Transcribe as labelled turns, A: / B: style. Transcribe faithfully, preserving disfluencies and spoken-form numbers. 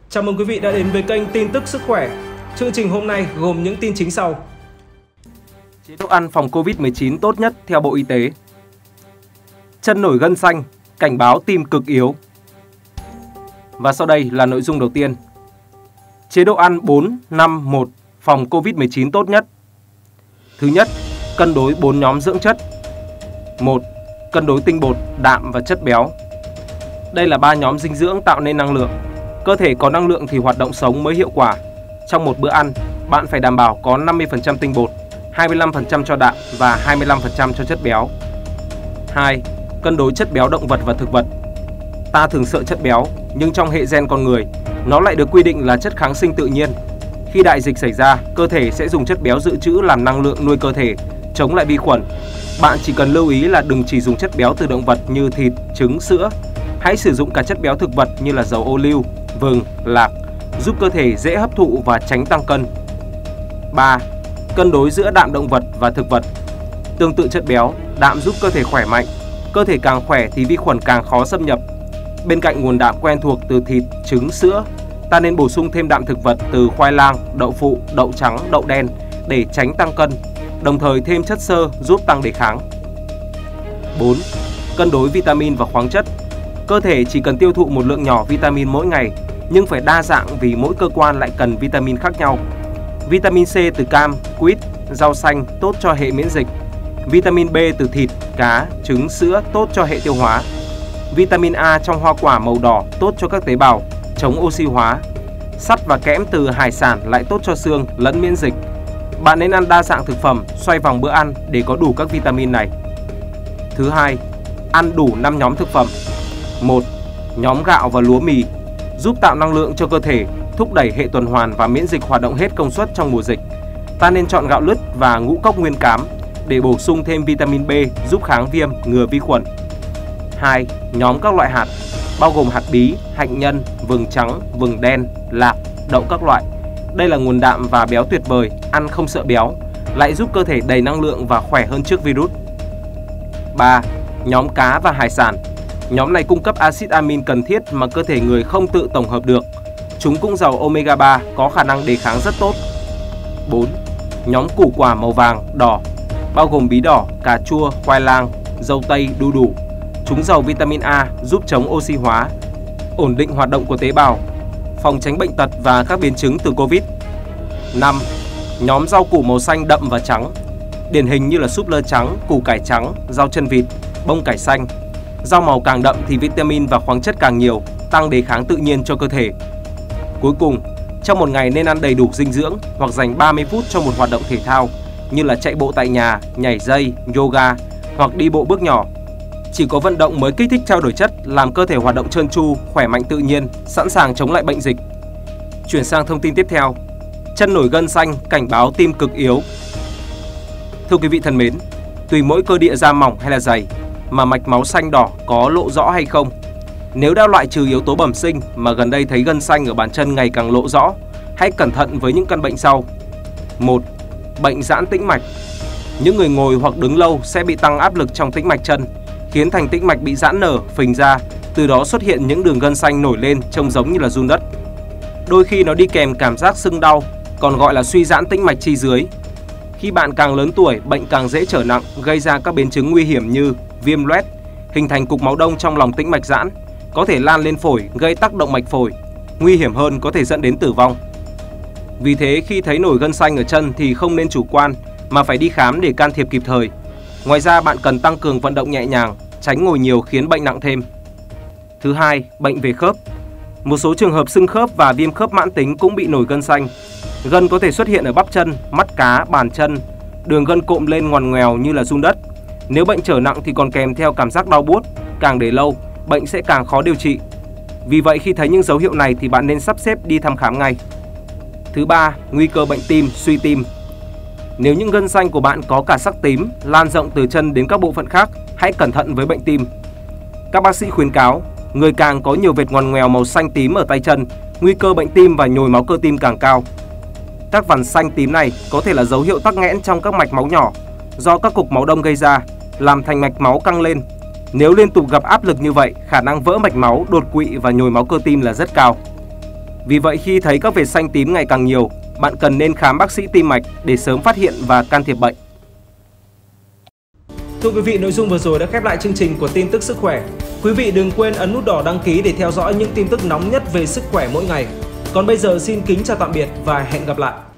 A: Chào mừng quý vị đã đến với kênh tin tức sức khỏe. Chương trình hôm nay gồm những tin chính sau.
B: Chế độ ăn phòng Covid mười chín tốt nhất theo Bộ Y tế. Chân nổi gân xanh, cảnh báo tim cực yếu. Và sau đây là nội dung đầu tiên. Chế độ ăn bốn năm một phòng Covid mười chín tốt nhất. Thứ nhất, cân đối bốn nhóm dưỡng chất. một. Cân đối tinh bột, đạm và chất béo. Đây là ba nhóm dinh dưỡng tạo nên năng lượng. Cơ thể có năng lượng thì hoạt động sống mới hiệu quả. Trong một bữa ăn, bạn phải đảm bảo có năm mươi phần trăm tinh bột, hai mươi lăm phần trăm cho đạm và hai mươi lăm phần trăm cho chất béo. hai. Cân đối chất béo động vật và thực vật. Ta thường sợ chất béo, nhưng trong hệ gen con người, nó lại được quy định là chất kháng sinh tự nhiên. Khi đại dịch xảy ra, cơ thể sẽ dùng chất béo dự trữ làm năng lượng nuôi cơ thể, chống lại vi khuẩn. Bạn chỉ cần lưu ý là đừng chỉ dùng chất béo từ động vật như thịt, trứng, sữa. Hãy sử dụng cả chất béo thực vật như là dầu ô liu, vừng, lạc, giúp cơ thể dễ hấp thụ và tránh tăng cân. ba. Cân đối giữa đạm động vật và thực vật. Tương tự chất béo, đạm giúp cơ thể khỏe mạnh. Cơ thể càng khỏe thì vi khuẩn càng khó xâm nhập. Bên cạnh nguồn đạm quen thuộc từ thịt, trứng, sữa, ta nên bổ sung thêm đạm thực vật từ khoai lang, đậu phụ, đậu trắng, đậu đen để tránh tăng cân, đồng thời thêm chất xơ giúp tăng đề kháng. bốn. Cân đối vitamin và khoáng chất. Cơ thể chỉ cần tiêu thụ một lượng nhỏ vitamin mỗi ngày, nhưng phải đa dạng vì mỗi cơ quan lại cần vitamin khác nhau. Vitamin C từ cam, quýt, rau xanh tốt cho hệ miễn dịch. Vitamin B từ thịt, cá, trứng, sữa tốt cho hệ tiêu hóa. Vitamin A trong hoa quả màu đỏ tốt cho các tế bào, chống oxy hóa. Sắt và kẽm từ hải sản lại tốt cho xương lẫn miễn dịch. Bạn nên ăn đa dạng thực phẩm, xoay vòng bữa ăn để có đủ các vitamin này. Thứ hai, ăn đủ năm nhóm thực phẩm. một. Nhóm gạo và lúa mì giúp tạo năng lượng cho cơ thể, thúc đẩy hệ tuần hoàn và miễn dịch hoạt động hết công suất trong mùa dịch. Ta nên chọn gạo lứt và ngũ cốc nguyên cám để bổ sung thêm vitamin B giúp kháng viêm, ngừa vi khuẩn. hai. Nhóm các loại hạt bao gồm hạt bí, hạnh nhân, vừng trắng, vừng đen, lạc, đậu các loại. Đây là nguồn đạm và béo tuyệt vời, ăn không sợ béo, lại giúp cơ thể đầy năng lượng và khỏe hơn trước virus. ba. Nhóm cá và hải sản. Nhóm này cung cấp axit amin cần thiết mà cơ thể người không tự tổng hợp được. Chúng cũng giàu omega ba, có khả năng đề kháng rất tốt. bốn. Nhóm củ quả màu vàng, đỏ, bao gồm bí đỏ, cà chua, khoai lang, dâu tây, đu đủ. Chúng giàu vitamin A giúp chống oxy hóa, ổn định hoạt động của tế bào, phòng tránh bệnh tật và các biến chứng từ Covid. năm. Nhóm rau củ màu xanh đậm và trắng. Điển hình như là súp lơ trắng, củ cải trắng, rau chân vịt, bông cải xanh. Rau màu càng đậm thì vitamin và khoáng chất càng nhiều, tăng đề kháng tự nhiên cho cơ thể. Cuối cùng, trong một ngày nên ăn đầy đủ dinh dưỡng hoặc dành ba mươi phút cho một hoạt động thể thao như là chạy bộ tại nhà, nhảy dây, yoga hoặc đi bộ bước nhỏ. Chỉ có vận động mới kích thích trao đổi chất, làm cơ thể hoạt động trơn tru, khỏe mạnh tự nhiên, sẵn sàng chống lại bệnh dịch. Chuyển sang thông tin tiếp theo. Chân nổi gân xanh, cảnh báo tim cực yếu. Thưa quý vị thân mến, tùy mỗi cơ địa da mỏng hay là dày mà mạch máu xanh đỏ có lộ rõ hay không. Nếu đã loại trừ yếu tố bẩm sinh mà gần đây thấy gân xanh ở bàn chân ngày càng lộ rõ, hãy cẩn thận với những căn bệnh sau. một. Bệnh giãn tĩnh mạch. Những người ngồi hoặc đứng lâu sẽ bị tăng áp lực trong tĩnh mạch chân, khiến thành tĩnh mạch bị giãn nở, phình ra, từ đó xuất hiện những đường gân xanh nổi lên trông giống như là giun đất. Đôi khi nó đi kèm cảm giác sưng đau, còn gọi là suy giãn tĩnh mạch chi dưới. Khi bạn càng lớn tuổi, bệnh càng dễ trở nặng, gây ra các biến chứng nguy hiểm như viêm loét, hình thành cục máu đông trong lòng tĩnh mạch giãn, có thể lan lên phổi, gây tắc động mạch phổi. Nguy hiểm hơn có thể dẫn đến tử vong. Vì thế khi thấy nổi gân xanh ở chân thì không nên chủ quan, mà phải đi khám để can thiệp kịp thời. Ngoài ra bạn cần tăng cường vận động nhẹ nhàng, tránh ngồi nhiều khiến bệnh nặng thêm. Thứ hai, bệnh về khớp. Một số trường hợp sưng khớp và viêm khớp mãn tính cũng bị nổi gân xanh. Gân có thể xuất hiện ở bắp chân, mắt cá, bàn chân. Đường gân cộm lên ngoằn ngoèo như là giun đất. Nếu bệnh trở nặng thì còn kèm theo cảm giác đau buốt. Càng để lâu, bệnh sẽ càng khó điều trị. Vì vậy khi thấy những dấu hiệu này thì bạn nên sắp xếp đi thăm khám ngay. Thứ ba, nguy cơ bệnh tim, suy tim. Nếu những gân xanh của bạn có cả sắc tím, lan rộng từ chân đến các bộ phận khác, hãy cẩn thận với bệnh tim. Các bác sĩ khuyến cáo, người càng có nhiều vệt ngoằn ngoèo màu xanh tím ở tay chân, nguy cơ bệnh tim và nhồi máu cơ tim càng cao. Các vằn xanh tím này có thể là dấu hiệu tắc nghẽn trong các mạch máu nhỏ do các cục máu đông gây ra, làm thành mạch máu căng lên. Nếu liên tục gặp áp lực như vậy, khả năng vỡ mạch máu, đột quỵ và nhồi máu cơ tim là rất cao. Vì vậy khi thấy các vệt xanh tím ngày càng nhiều, bạn cần nên khám bác sĩ tim mạch để sớm phát hiện và can thiệp bệnh.
A: Thưa quý vị, nội dung vừa rồi đã khép lại chương trình của tin tức sức khỏe. Quý vị đừng quên ấn nút đỏ đăng ký để theo dõi những tin tức nóng nhất về sức khỏe mỗi ngày. Còn bây giờ xin kính chào tạm biệt và hẹn gặp lại.